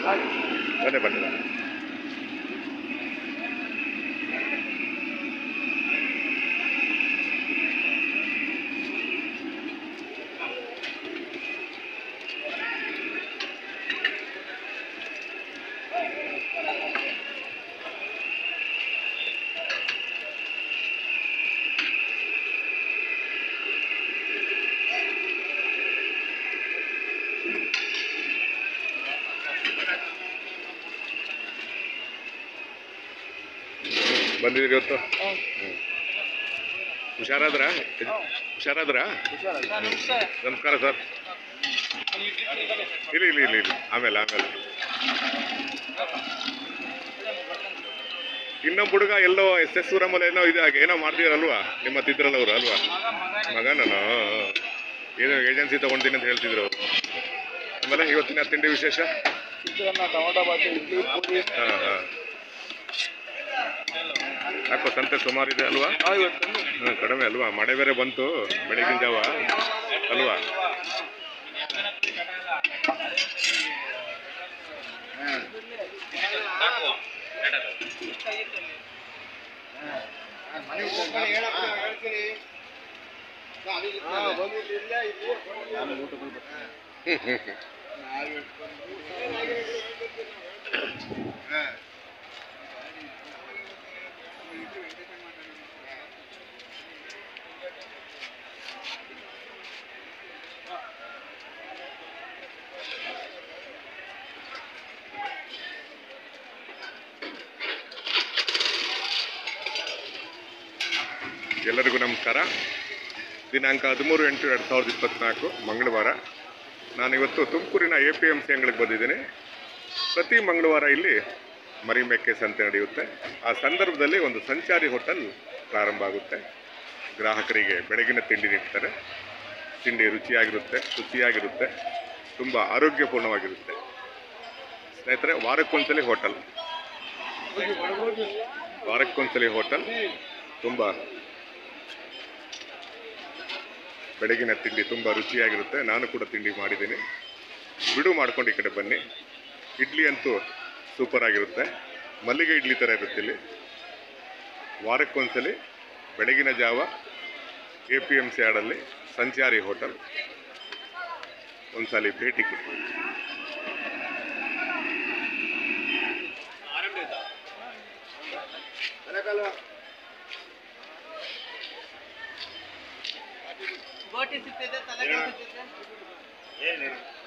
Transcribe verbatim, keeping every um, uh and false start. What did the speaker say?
ಬನ್ನಿ ಬನ್ನಿ ಬಂದಿದ್ದೀರಿ ಇವತ್ತು ಹುಷಾರಾದ್ರ ಹುಷಾರಾದ್ರ ನಮಸ್ಕಾರ ಸರ್ ಇಲ್ಲ ಇಲ್ಲ ಇಲ್ಲ ಇಲ್ಲ ಆಮೇಲೆ ಆಮೇಲೆ ಇನ್ನೊಬ್ಬ ಹುಡುಗ ಎಲ್ಲೋ ಎಸ್ ಎಸ್ ಊರಮ್ಮಲ್ಲಿ ಏನೋ ಇದಾಗ ಏನೋ ಮಾಡ್ತಿದ್ರಲ್ವಾ ನಿಮ್ಮ ತಿದ್ರಲ್ಲ ಅವರು ಅಲ್ವಾ ಮಗನ ಏನೋ ಏಜೆನ್ಸಿ ತಗೊಂತೀನಿ ಅಂತ ಹೇಳ್ತಿದ್ರು ಅವರು ಆಮೇಲೆ ಇವತ್ತಿನ ತಿಂಡಿ ವಿಶೇಷ ಹಾಂ ಹಾಂ ಯಾಕೋ ಸಂತೆ ಸುಮಾರು ಇದೆ ಅಲ್ವಾ ಹಾಂ ಕಡಿಮೆ ಅಲ್ವಾ ಮಳೆ ಬೇರೆ ಬಂತು ಬೆಳಗಿನ ಜಾವ ಅಲ್ವಾ ಎಲ್ಲರಿಗೂ ನಮಸ್ಕಾರ. ದಿನಾಂಕ ಹದಿಮೂರು ಎಂಟು ಎರಡು ಸಾವಿರದ ಇಪ್ಪತ್ತ್ನಾಲ್ಕು ಮಂಗಳವಾರ. ನಾನಿವತ್ತು ತುಮಕೂರಿನ ಎ ಪಿ ಎಮ್ ಸಿ ಅಂಗಡಿಗೆ ಬಂದಿದ್ದೀನಿ. ಪ್ರತಿ ಮಂಗಳವಾರ ಇಲ್ಲಿ ಮರಿಮೇಕೆ ಸಂತೆ ನಡೆಯುತ್ತೆ. ಆ ಸಂದರ್ಭದಲ್ಲಿ ಒಂದು ಸಂಚಾರಿ ಹೋಟೆಲ್ ಪ್ರಾರಂಭ ಆಗುತ್ತೆ. ಗ್ರಾಹಕರಿಗೆ ಬೆಳಗಿನ ತಿಂಡಿ ನೀಡ್ತಾರೆ. ತಿಂಡಿ ರುಚಿಯಾಗಿರುತ್ತೆ, ಶುಚಿಯಾಗಿರುತ್ತೆ, ತುಂಬ ಆರೋಗ್ಯಪೂರ್ಣವಾಗಿರುತ್ತೆ. ಸ್ನೇಹಿತರೆ, ವಾರಕ್ಕೊಂದ್ಸಲಿ ಹೋಟೆಲ್ ವಾರಕ್ಕೊಂದ್ಸಲಿ ಹೋಟೆಲ್ ತುಂಬ ಬೆಳಗಿನ ತಿಂಡಿ ತುಂಬ ರುಚಿಯಾಗಿರುತ್ತೆ. ನಾನು ಕೂಡ ತಿಂಡಿ ಮಾಡಿದ್ದೀನಿ. ಬಿಡು ಮಾಡ್ಕೊಂಡು ಈ ಕಡೆ ಬನ್ನಿ. ಇಡ್ಲಿ ಅಂತೂ ಸೂಪರ್ ಆಗಿರುತ್ತೆ. ಮಲ್ಲಿಗೆ ಇಡ್ಲಿ ಥರ ಇರುತ್ತೆ ಇಲ್ಲಿ. ವಾರಕ್ಕೊಂದ್ಸಲಿ ಬೆಳಗಿನ ಜಾವ ಎ ಪಿ ಎಮ್ ಸಿ ಆಡಲ್ಲಿ ಸಂಚಾರಿ ಹೋಟೆಲ್ ಒಂದ್ಸಲಿ ಭೇಟಿ ಕೊಡಿ. ಗೋಟಿ ಸಿಗ್ತೈತೆ, ತಲೆಕಾಯಿ ಸಿಗ್ತೈತೆ.